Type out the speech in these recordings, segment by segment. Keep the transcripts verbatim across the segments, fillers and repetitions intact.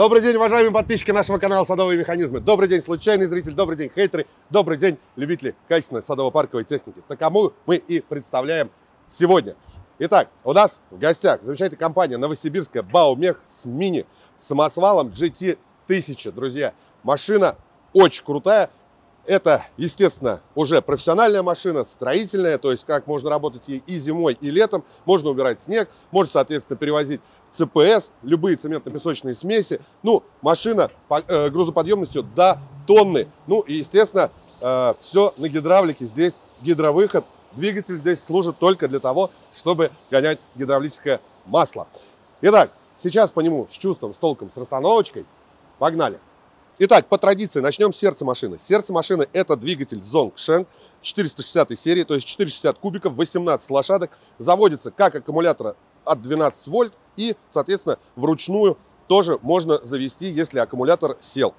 Добрый день, уважаемые подписчики нашего канала «Садовые механизмы». Добрый день, случайный зритель, добрый день, хейтеры, добрый день, любители качественной садово-парковой техники. Таковую мы и представляем сегодня. Итак, у нас в гостях замечательная компания новосибирская Баумех с мини самосвалом джи ти тысяча. Друзья, машина очень крутая. Это, естественно, уже профессиональная машина, строительная, то есть как можно работать ей и зимой, и летом. Можно убирать снег, можно, соответственно, перевозить цэ пэ эс, любые цементно-песочные смеси. Ну, машина э, грузоподъемностью до тонны. Ну, и, естественно, э, все на гидравлике. Здесь гидровыход. Двигатель здесь служит только для того, чтобы гонять гидравлическое масло. Итак, сейчас по нему с чувством, с толком, с расстановочкой. Погнали! Итак, по традиции начнем с сердца машины. Сердце машины – это двигатель Zhongsheng четыреста шестидесятой серии, то есть четыреста шестьдесят кубиков, восемнадцать лошадок. Заводится как аккумулятор от двенадцати вольт и, соответственно, вручную тоже можно завести, если аккумулятор сел.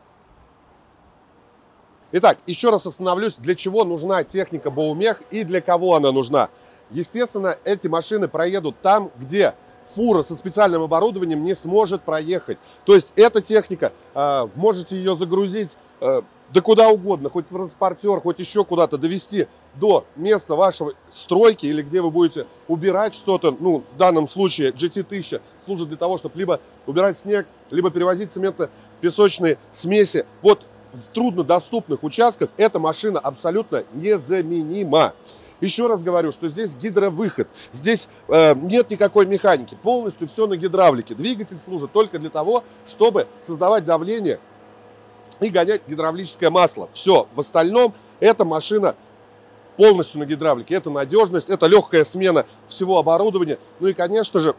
Итак, еще раз остановлюсь, для чего нужна техника Баумех и для кого она нужна. Естественно, эти машины проедут там, где фура со специальным оборудованием не сможет проехать. То есть эта техника, э, можете ее загрузить э, да куда угодно, хоть в транспортер, хоть еще куда-то, довести до места вашей стройки или где вы будете убирать что-то. Ну, в данном случае джи ти тысяча служит для того, чтобы либо убирать снег, либо перевозить цементно-песочные смеси. Вот в труднодоступных участках эта машина абсолютно незаменима. Еще раз говорю, что здесь гидровыход, здесь э, нет никакой механики, полностью все на гидравлике. Двигатель служит только для того, чтобы создавать давление и гонять гидравлическое масло. Все, в остальном эта машина полностью на гидравлике. Это надежность, это легкая смена всего оборудования. Ну и, конечно же,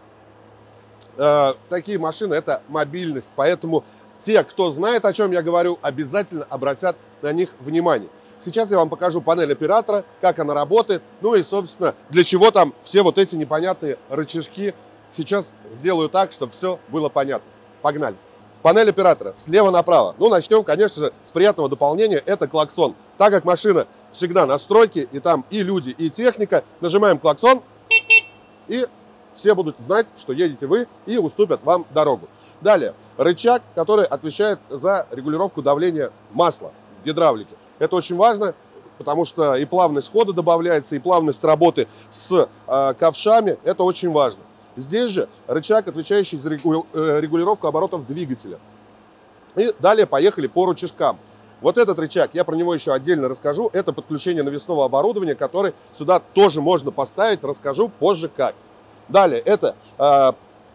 э, такие машины – это мобильность. Поэтому те, кто знает, о чем я говорю, обязательно обратят на них внимание. Сейчас я вам покажу панель оператора, как она работает, ну и, собственно, для чего там все вот эти непонятные рычажки. Сейчас сделаю так, чтобы все было понятно. Погнали. Панель оператора слева направо. Ну, начнем, конечно же, с приятного дополнения. Это клаксон. Так как машина всегда на стройке, и там и люди, и техника, нажимаем клаксон, и все будут знать, что едете вы, и уступят вам дорогу. Далее, рычаг, который отвечает за регулировку давления масла в гидравлике. Это очень важно, потому что и плавность хода добавляется, и плавность работы с э, ковшами. Это очень важно. Здесь же рычаг, отвечающий за регу, э, регулировку оборотов двигателя. И далее поехали по рычажкам. Вот этот рычаг, я про него еще отдельно расскажу. Это подключение навесного оборудования, который сюда тоже можно поставить. Расскажу позже как. Далее это э,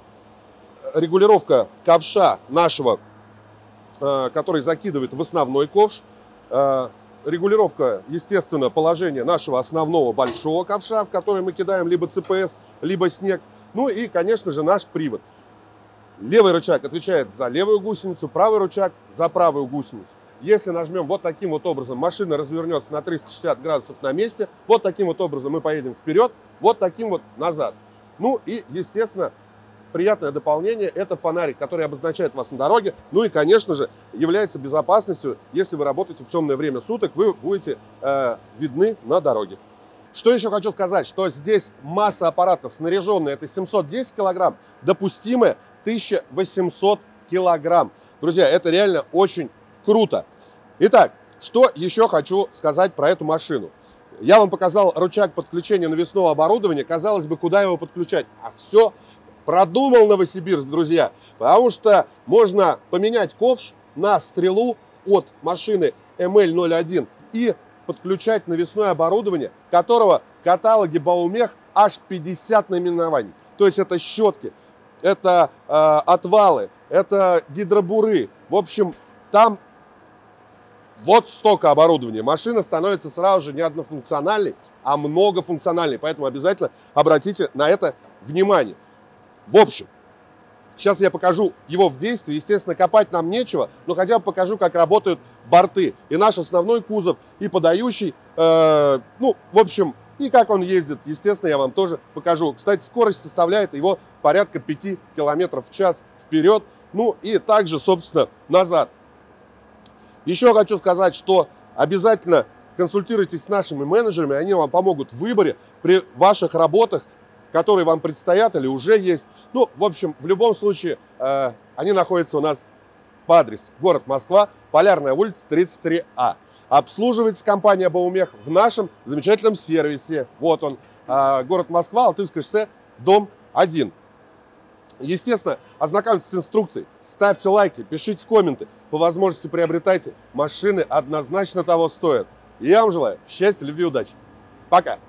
регулировка ковша нашего, э, который закидывает в основной ковш. Регулировка, естественно, положения нашего основного большого ковша, в который мы кидаем либо цэ пэ эс, либо снег. Ну и, конечно же, наш привод. Левый рычаг отвечает за левую гусеницу, правый рычаг за правую гусеницу. Если нажмем вот таким вот образом, машина развернется на триста шестьдесят градусов на месте. Вот таким вот образом мы поедем вперед, вот таким вот назад. Ну и, естественно, приятное дополнение – это фонарик, который обозначает вас на дороге. Ну и, конечно же, является безопасностью. Если вы работаете в темное время суток, вы будете э, видны на дороге. Что еще хочу сказать, что здесь масса аппарата снаряженная – это семьсот десять килограмм, допустимая тысяча восемьсот килограмм. Друзья, это реально очень круто. Итак, что еще хочу сказать про эту машину. Я вам показал рычаг подключения навесного оборудования. Казалось бы, куда его подключать? А все продумал Новосибирск, друзья, потому что можно поменять ковш на стрелу от машины эм эл ноль один и подключать навесное оборудование, которого в каталоге Баумех аж пятьдесят наименований. То есть это щетки, это э, отвалы, это гидробуры. В общем, там вот столько оборудования. Машина становится сразу же не однофункциональной, а многофункциональной. Поэтому обязательно обратите на это внимание. В общем, сейчас я покажу его в действии. Естественно, копать нам нечего, но хотя бы покажу, как работают борты. И наш основной кузов, и подающий. Э, ну, в общем, и как он ездит. Естественно, я вам тоже покажу. Кстати, скорость составляет его порядка пяти километров в час вперед. Ну, и также, собственно, назад. Еще хочу сказать, что обязательно консультируйтесь с нашими менеджерами. Они вам помогут в выборе при ваших работах, которые вам предстоят или уже есть. Ну, в общем, в любом случае, э, они находятся у нас по адресу город Москва, Полярная улица, тридцать три А. Обслуживается компания Баумех в нашем замечательном сервисе. Вот он, город Москва, Алтайское шоссе, дом один. Естественно, ознакомьтесь с инструкцией, ставьте лайки, пишите комменты. По возможности приобретайте. Машины однозначно того стоят. И я вам желаю счастья, любви, удачи. Пока!